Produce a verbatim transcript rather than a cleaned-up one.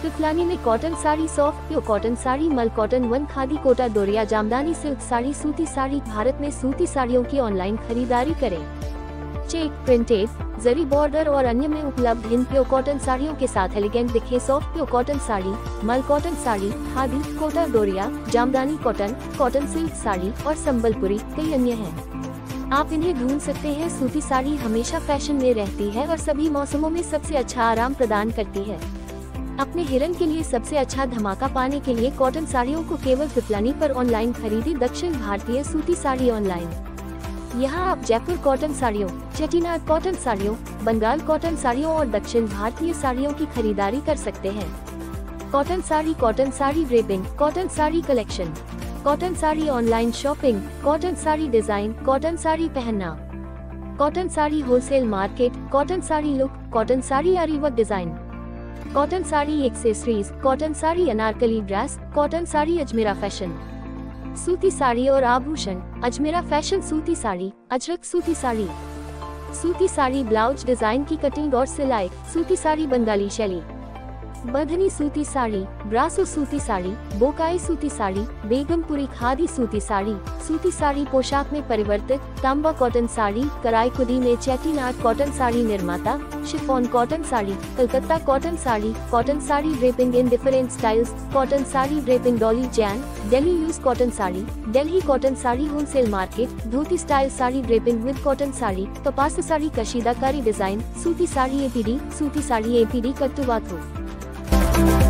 तिफलानी में cotton sari, soft pure cotton sari, मल cotton, one khadi, Kota Doria, jamdani silk sari, सूती साड़ी। भारत में सूती साड़ियों की ऑनलाइन खरीदारी करें। चेक, प्रिंटेड, जरी बॉर्डर और अन्य में उपलब्ध इन प्योर कॉटन साड़ियों के साथ एलिगेंट दिखे सॉफ्ट प्योर कॉटन साड़ी, मल cotton sari, khadi, Kota Doria, Jamdani cotton, cotton silk sari और संबलपुरी कई अन्य हैं। आप इन्हें ढूंढ सकते हैं। सूती साड़ी हमेशा फैशन में रहती है और सभी मौसमों में सबसे अच्छा आराम प्रदान करती है। अपने हिरन के लिए सबसे अच्छा धमाका पाने के लिए कॉटन साड़ियों को केवल तिफलानी पर ऑनलाइन खरीदी। दक्षिण भारतीय सूती साड़ी ऑनलाइन। यहाँ आप जयपुर कॉटन साड़ियों, चेटीनाड कॉटन साड़ियों, बंगाल कॉटन साड़ियों और दक्षिण भारतीय साड़ियों की खरीदारी कर सकते हैं। Cotton sari, cotton sari draping, cotton sari collection, cotton sari online shopping, cotton sari design, cotton sari पहनना, cotton sari wholesale market, cotton sari look, cotton sari आरी work design, cotton sari accessories, cotton sari Anarkali dress, cotton sari Ajmera fashion, सूती साड़ी और आभूषण, अजमेरा फैशन सूती साड़ी, अजरक सूती साड़ी, सूती साड़ी ब्लाउज डिजाइन की कटिंग और सिलाई, सूती साड़ी बंगाली शैली, बंधनी सूती साड़ी, ब्रासो सूती साड़ी, बोकाई सूती साड़ी, बेगमपुरी खादी सूती साड़ी, सूती साड़ी पोशाक में परिवर्तित, तांबा कॉटन साड़ी, कराईकुदी में चेटीनाड कॉटन साड़ी निर्माता, chiffon cotton sari, Calcutta cotton sari, cotton sari draping in different styles, cotton sari draping Dolly Jain, Delhi use cotton sari, Delhi cotton sari wholesale market, dhoti style sari draping with cotton sari, कपास साड़ी कशीदाकारी डिजाइन, सूती साड़ी एपीडी, सूती साड़ी एपीडी कट्टुवाथू।